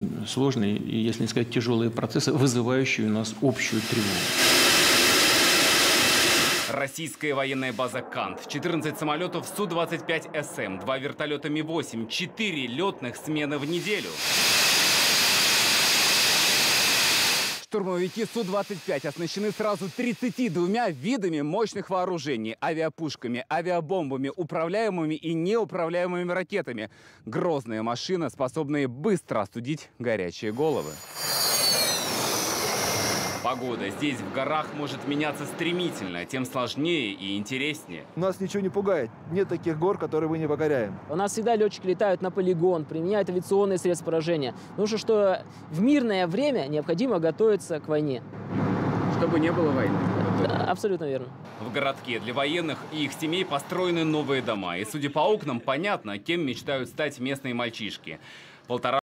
Сложные и, если не сказать, тяжелые процессы, вызывающие у нас общую тревогу. Российская военная база «Кант». 14 самолетов Су-25СМ, 2 вертолета Ми-8, 4 летных смены в неделю. Штурмовики Су-25 оснащены сразу 32 видами мощных вооружений: авиапушками, авиабомбами, управляемыми и неуправляемыми ракетами. Грозная машина, способная быстро остудить горячие головы. Погода здесь, в горах, может меняться стремительно, тем сложнее и интереснее. Нас ничего не пугает. Нет таких гор, которые мы не покоряем. У нас всегда летчики летают на полигон, применяют авиационные средства поражения. Потому что в мирное время необходимо готовиться к войне. Чтобы не было войны. Да, абсолютно верно. В городке для военных и их семей построены новые дома. И, судя по окнам, понятно, кем мечтают стать местные мальчишки.